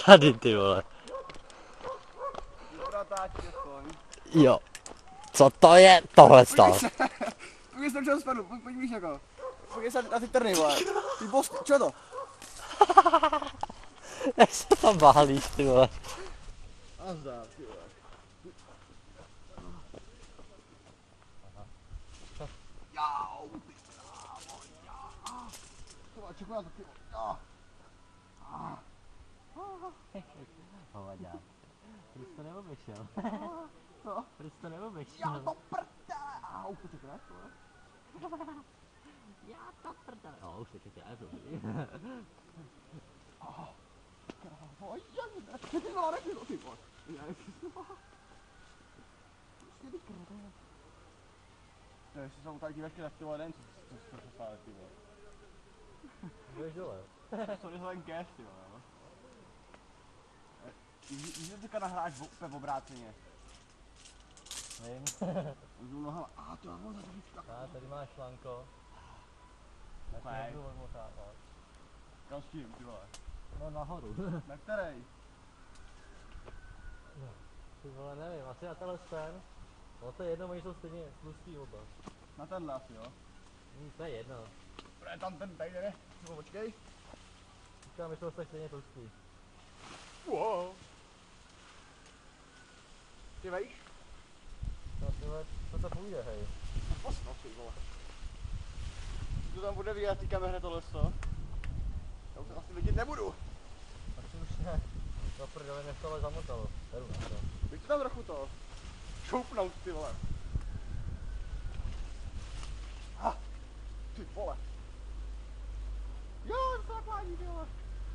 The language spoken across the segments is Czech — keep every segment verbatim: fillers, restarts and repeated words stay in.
tady, ty vole. Jo. Co to je tohle stav? Pojď se, čeho spadnu, pojď víš jako. Pojď se na ty trny, vole. Ty bosk, čo to? Jak se tam bálíš, ty vole. A zdá, ty vole. Jau, ty krávo, já. To čekuji na to, ty vole. Hovadák. Proč to neobešel? Co? Proč to neobešel? Já to prdele. Au, to čekáš, vole. Já to prdele. No, už se čekáš, dobrý. Krávo, jak ty ty vole, nechci to, ty vole. Já nechci to. Prostě ty krávo. No, jestli jsou tady dívačky tak ty vole den, co se stále, ty vole. Budeš dole. To je ten cash, ty vole, no. Víš, že teďka nahráš úplně v obráceně. Vím. Můžu nohama. A to já mám za to. A tady máš šlanko. Tak Okay. nebudu odmotávat. Kam s tím, ty vole? No nahoru. Na který? No, ty vole, nevím, asi na tenhle ten. No to je jedno, oni jsou stejně tlustý oba. Na tenhle asi, jo? Hm, to je jedno. Bude tam ten tady, ne? No, počkej. Říkám, že jsou stejně tlustý. Wow. Ty vejš? No ty vole, co to půjde, hej. Posno, ty vole. To tam bude vidět, ty kameře tohle, co? Já už asi vidět nebudu. Asi už ne. No prdele, mě tohle zamotalo. Beru na to. Bych to tam trochu to šoupnout, ty vole. Ha, ty vole. Jo, to tak lání, ty vole.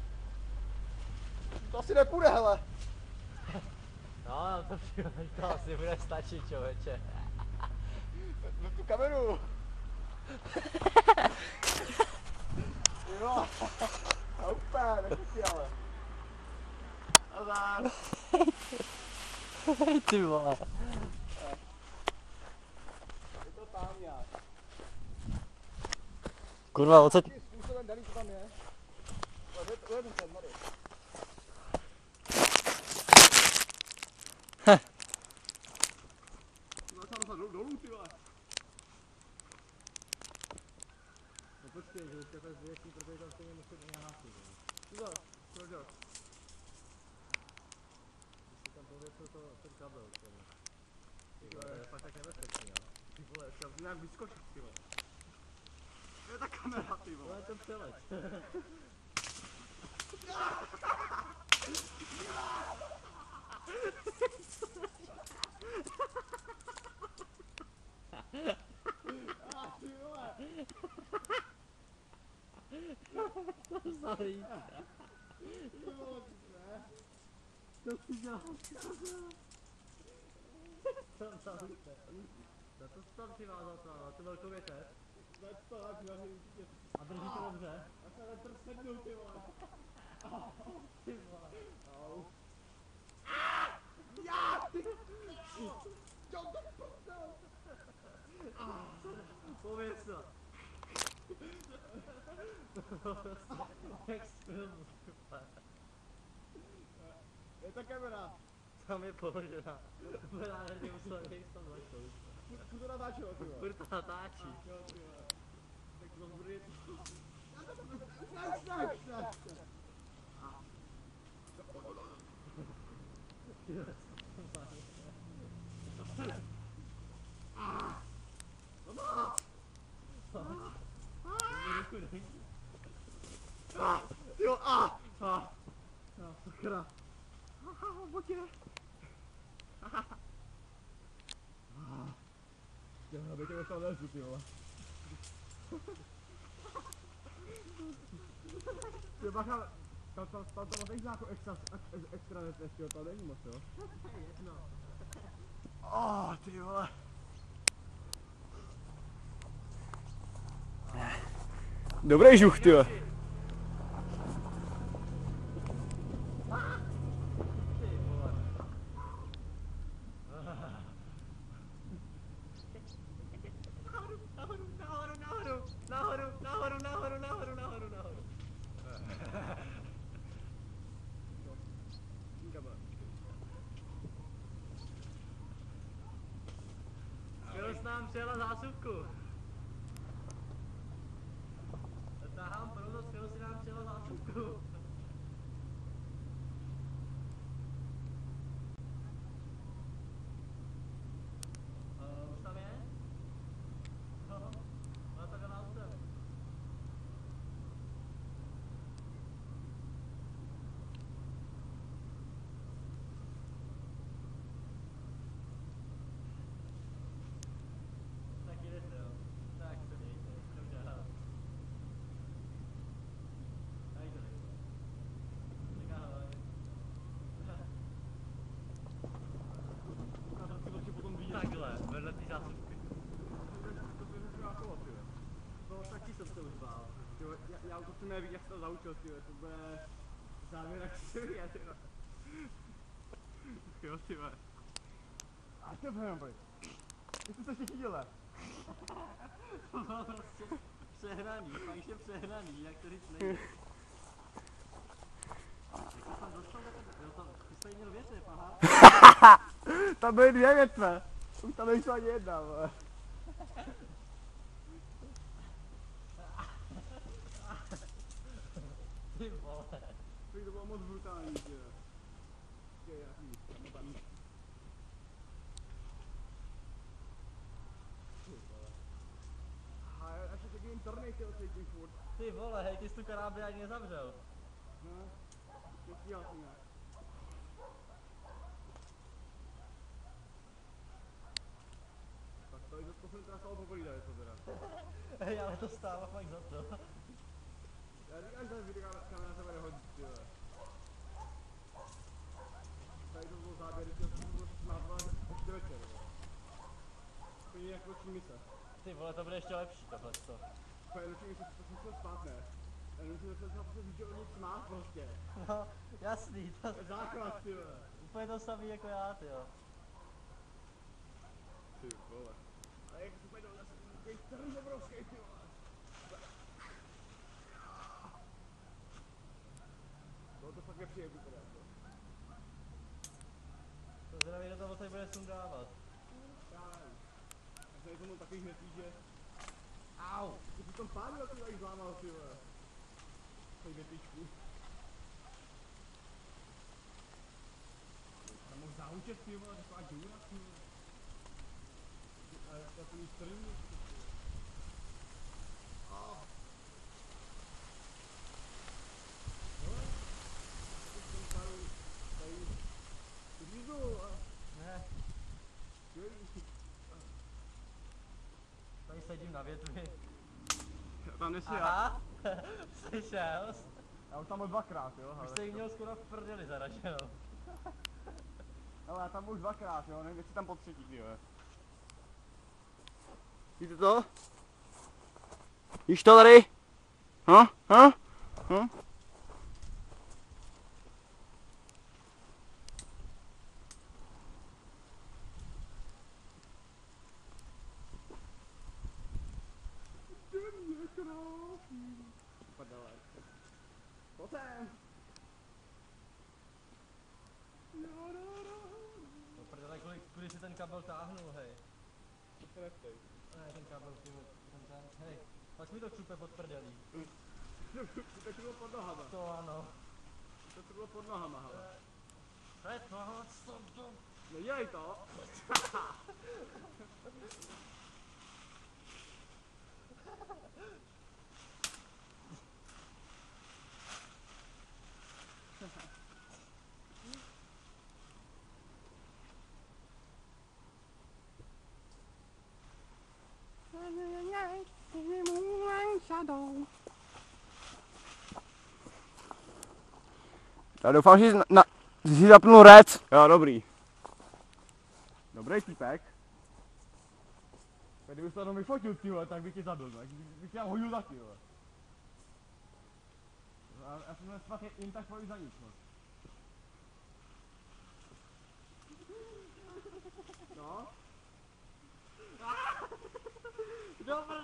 To asi nepůjde, hele. No, no to, to asi bude stačit, člověče. Na tu kameru. Jo. A úplně, nechci ale. Nazár. Hej, ty vole. Je to tam nějak. Kurva, o co ti... Jakým způsobem daný to tam je? Ujedu ten, tady. Heh. Ty se dostat dolů, ty vole. No počkej, že teďka to je zvětší, protože tam stejně musím i nahásit. Ty vole, proč jo? Když si tam pověsil to, ten kabel, který. Ty vole, to je fakt tak nebezpečný, jo. Ty vole, chtěl jsem nějak vyskočit, ty vole. To je ta kamera, ty To vole. je ten přeleč. Ah, ty vole. To zalít. Ty vole, ne. To si dělal. To zalít. Na to jsi tam přivázal to, na tu velkou větev. Veď to, ať na mě A drží to dobře. já se na trh sednu, ty vole. Ty vole. Au. Já, ty. Jo, to prdel. Pověz to. Jak z filmu, super. Je ta kamera. Tam je položená. Bude nádherně musel nejít tam začnout. Furt to natáčelo, ty vole. Furt to natáčí. Jo, ty vole. Tak to bude to. Snaž, snaž, snaž. Jo, a! A! A, sakra. Aha, botě. Já bych tě dostal lezu, ty vole. Ty bacha, tam, tam, tam to možná jako extra, extra nesteštěl, to není moc, jo? To je jedno. Oh, ty vole. Dobrý žuch, ty vole. Nahoru, nahoru, nahoru, nahoru, nahoru, nahoru, nahoru, nahoru, nahoru. zásuvku. Tahám provoz, kterou si nám přijela zásuvku. Uh, už tam je? No, ale tak na autem. Tak jdete, jo. Tak se dejte, co dělám. Tady to nejde. Tak ahoj. Takhle, vedle té zásuvky. To taky jsem se už bál. Tyjo, já, já už to chci neví, jak se to zaučil, tyjo, to bude závěr jak série, tyjo. Jo, tyjo. A to bude dobrý. Jestli to všichni dělá. To bylo prostě přehraný, fakt že přehraný, jak to říct nejde. Jak jsi tam dostal do toho? Jo, to, ty jsi tady měl větve, aha. Tam byly dvě větve. Už tam nejsou ani jedna, vole. Ty vole. To bylo moc brutální, tyjo. Je, jasný, tam tam. A já se taky internet, tyjo, cítím furt. Ty vole, hej, ty jsi tu karábě ani nezavřel. No, to stíhal jsem nějak. Tak to, to jsem teda stalo popovídat, co teda. Hej, ale to stává fakt za to. Já říkám, že videokamera se bude hodit, tyjo. Tady to bylo záběr, že to bylo názvat ještě večer, jo. To je jak noční mise. Ty vole, to bude ještě lepší tohleto. To je noční mise, to jsem chtěl spát, ne? Já nevím, že jsem se prostě viděl smát prostě. No, jasný, to To je základ, tyjo. úplně to samý jako já, tyjo. Ty vole. A jak se půjde zase, je trn obrovský, ty vole. No to fakt nepřijemný teda, to. To zdraví do toho tady bude sundávat. Já nevím. Já jsem tomu takový hnedý, že... Au! Ty jsi tom pádu, jak to tady zlámal, ty vole. Tady větičku. Tam mohl záučet, ty vole, taková důra, ty vole. A já to nic trvím, ty vole. Au! Hele, teď jsem tady, tady, řízu a... Ne, tady sedím na větvi. Tam nesi Aha, slyšel jsi? Já už tam byl dvakrát, jo? Už jsi jí měl skoro v prdeli zaražel. Ale já tam byl už dvakrát, jo? Nevím, jestli tam po třetí, ty jo. Víte to? Víš to tady? Ha? Ha? Ha? Prdele. Potem! No prdele, kolik, kudy si ten kabel táhnul, hej. Ne, ten kabel, ty vole, ten ten, hej. Pak mi to křupe pod prdelí. To bylo pod nohama. To ano. To bylo pod nohama, hele. To je tohle, co to? No dělej to! Já doufám, že jsi, na, jsi zapnul rec. Jo, dobrý. Dobrý týpek. Kdyby jsi to jenom vyfotil, tyhle, tak bych tě zabil, tak bych tě hodil taky, jo. Já, já jsem fakt jen tak pojď za nic, no. No? Dobrý!